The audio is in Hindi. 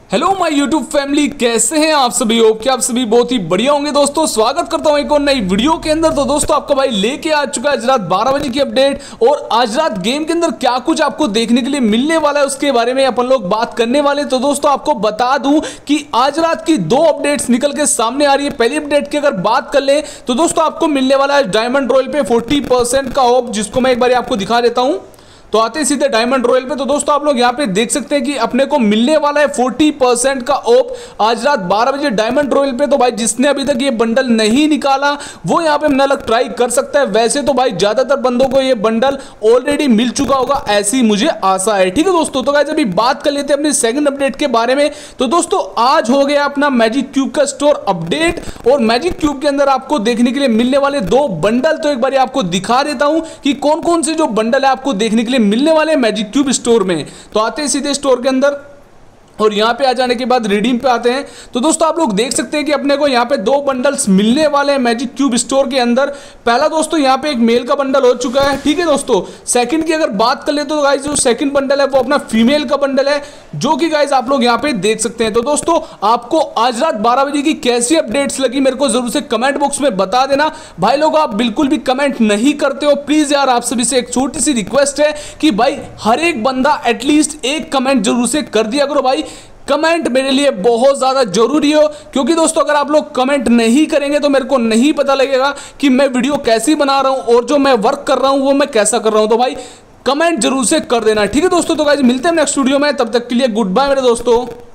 हेलो माय यूट्यूब फैमिली, कैसे हैं आप सभी। होप कि आप सभी बहुत ही बढ़िया होंगे। दोस्तों स्वागत करता हूं एक और नई वीडियो के अंदर। तो दोस्तों आपका भाई लेके आ चुका है आज रात 12 बजे की अपडेट, और आज रात गेम के अंदर क्या कुछ आपको देखने के लिए मिलने वाला है उसके बारे में अपन लोग बात करने वाले। तो दोस्तों आपको बता दूं कि आज रात की दो अपडेट्स निकल के सामने आ रही है। पहली अपडेट की अगर बात कर ले तो दोस्तों आपको मिलने वाला है डायमंड रॉयल पे 40% का ऑफ, जिसको मैं एक बार आपको दिखा देता हूं। तो आते सीधे डायमंड रॉयल पे। तो दोस्तों आप लोग यहाँ पे देख सकते हैं कि अपने को मिलने वाला है 40% का ऑफ आज रात 12 बजे डायमंड रॉयल पे। तो भाई जिसने अभी तक ये बंडल नहीं निकाला वो यहाँ पे अपना लक ट्राई कर सकता है। वैसे तो भाई ज्यादातर बंदों को ये बंडल ऑलरेडी मिल चुका होगा, ऐसी मुझे आशा है। ठीक है दोस्तों, तो गाइस अभी बात कर लेते हैं अपनी सेकंड अपडेट के बारे में। तो दोस्तों आज हो गया अपना मैजिक क्यूब का स्टोर अपडेट, और मैजिक क्यूब के अंदर आपको देखने के लिए मिलने वाले दो बंडल तो एक बार आपको दिखा देता हूं कि कौन कौन से जो बंडल है आपको देखने के लिए मिलने वाले मैजिक क्यूब स्टोर में। तो आते हैं सीधे स्टोर के अंदर, और यहां पे आ जाने के बाद रिडीम पे आते हैं। तो दोस्तों आप लोग देख सकते हैं कि अपने को यहां पे दो बंडल्स मिलने वाले हैं मैजिक क्यूब स्टोर के अंदर। पहला दोस्तों यहां पे एक मेल का बंडल हो चुका है, ठीक है दोस्तों। सेकंड की अगर बात कर ले तो गाइस जो सेकंड बंडल है वो अपना फीमेल का बंडल है, जो कि गाइस आप लोग यहां पे देख सकते हैं। तो दोस्तों आपको आज रात 12 बजे की कैसी अपडेट्स लगी मेरे को जरूर से कमेंट बॉक्स में बता देना। भाई लोग आप बिल्कुल भी कमेंट नहीं करते हो, प्लीज यार आप सभी से एक छोटी सी रिक्वेस्ट है कि भाई हर एक बंदा एटलीस्ट एक कमेंट जरूर से कर दिया करो। भाई कमेंट मेरे लिए बहुत ज़्यादा जरूरी हो, क्योंकि दोस्तों अगर आप लोग कमेंट नहीं करेंगे तो मेरे को नहीं पता लगेगा कि मैं वीडियो कैसी बना रहा हूं और जो मैं वर्क कर रहा हूं वो मैं कैसा कर रहा हूं। तो भाई कमेंट जरूर से कर देना, ठीक है दोस्तों। तो गाइस मिलते हैं नेक्स्ट वीडियो में, तब तक के लिए गुड बाय मेरे दोस्तों।